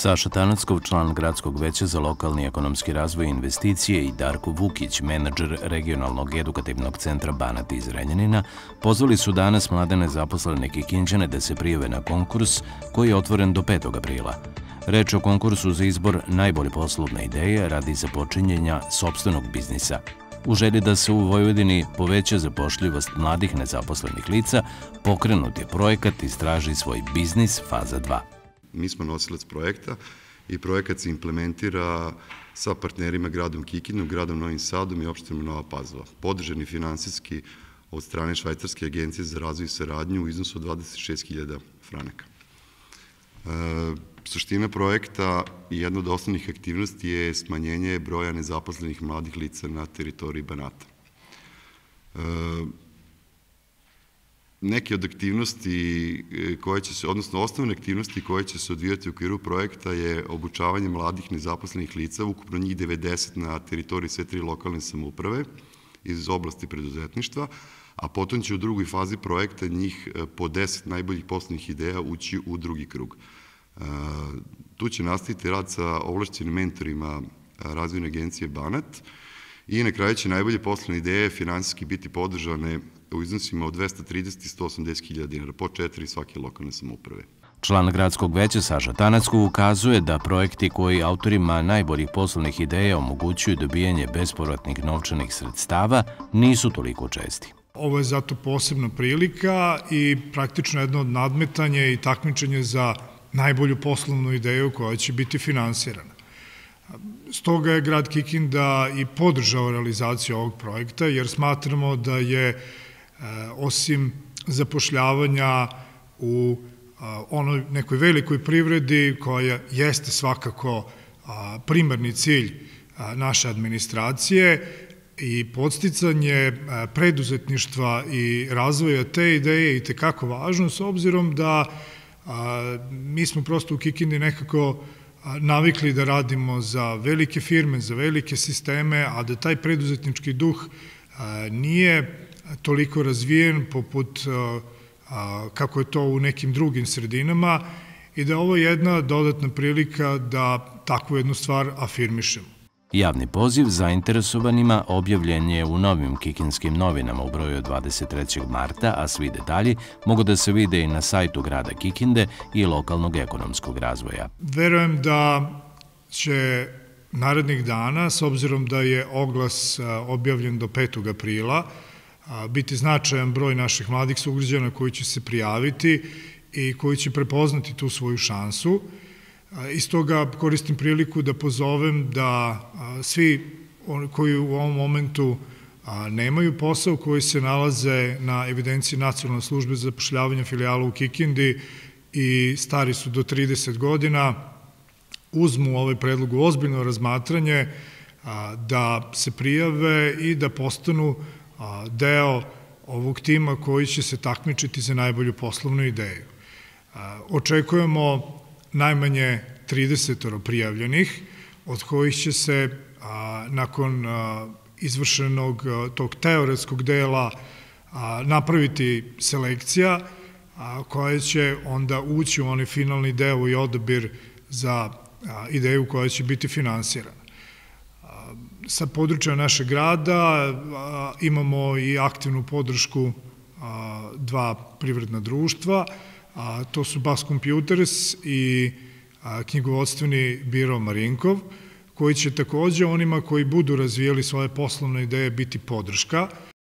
Saša Tanackov, član Gradskog veća za lokalni ekonomski razvoj i investicije, i Darko Vukić, menadžer regionalnog edukativnog centra Banat iz Renjanina, pozvali su danas mlade nezaposlene Kikinđane da se prijave na konkurs koji je otvoren do 5. aprila. Reč o konkursu za izbor najbolje poslovne ideje radi započinjenja sopstvenog biznisa. U želji da se u Vojvodini poveća zapošljivost mladih nezaposlenih lica, pokrenut je projekat Istraži svoj biznis faza 2. Mi smo nosilac projekta i projekat se implementira sa partnerima gradom Kikindom, gradom Novim Sadom i opštinom Nova Pazova. Podržan je finansijski od strane Švajcarske agencije za razvoj i saradnju u iznosu od 26.000 franaka. Suština projekta i jedna od osnovnih aktivnosti je smanjenje broja nezaposlenih mladih lica na teritoriji Banata. Neke od aktivnosti koje će se, odnosno osnovne aktivnosti koje će se odvijati u okviru projekta je obučavanje mladih nezaposlenih lica, ukupno njih 90 na teritoriji sve 3 lokalne samouprave iz oblasti preduzetništva, a potom će u drugoj fazi projekta njih po 10 najboljih poslovnih ideja ući u drugi krug. Tu će nastaviti rad sa ovlašćenim mentorima Razvojne agencije Banat i na kraju će najbolje poslovne ideje finansijski biti podržane u iznosima od 230 i 180.000 dinara, po 4 svake lokalne samouprave. Član Gradskog veća Saša Tanackov ukazuje da projekti koji autorima najboljih poslovnih ideja omogućuju dobijanje bespovratnih novčanih sredstava nisu toliko česti. Ovo je zato posebna prilika i praktično jedno od nadmetanja i takmičenja za najbolju poslovnu ideju koja će biti finansirana. Stoga je grad Kikinda i podržao realizaciju ovog projekta, jer smatramo da je osim zapošljavanja u onoj nekoj velikoj privredi, koja jeste svakako primarni cilj naše administracije, i podsticanje preduzetništva i razvoja te ideje i tekako važno, s obzirom da mi smo prosto u Kikindi nekako navikli da radimo za velike firme, za velike sisteme, a da taj preduzetnički duh nije toliko razvijen poput kako je to u nekim drugim sredinama, i da ovo je jedna dodatna prilika da takvu jednu stvar afirmišemo. Javni poziv zainteresovanima objavljen je u novim Kikinskim novinama u broju 23. marta, a svi detalji mogu da se vide i na sajtu grada Kikinde i lokalnog ekonomskog razvoja. Verujem da će narednih dana, s obzirom da je oglas objavljen do 5. aprila, biti značajan broj naših mladih sugrađana koji će se prijaviti i koji će prepoznati tu svoju šansu. Iz toga koristim priliku da pozovem da svi koji u ovom momentu nemaju posao, koji se nalaze na evidenciji Nacionalne službe za zapošljavanje filijala u Kikindi i stari su do 30 godina, uzmu ovaj predlog u ozbiljno razmatranje, da se prijave i da postanu deo ovog tima koji će se takmičiti za najbolju poslovnu ideju. Očekujemo najmanje 30 prijavljenih, od kojih će se nakon izvršenog tog teoretskog dela napraviti selekcija koja će onda ući u onaj finalni deo i odabir za ideju koja će biti finansirana. Sa područja našeg grada imamo i aktivnu podršku 2 privredna društva, to su Bas Computers i knjigovodstveni biro Marinkov, koji će takođe onima koji budu razvijali svoje poslovne ideje biti podrška.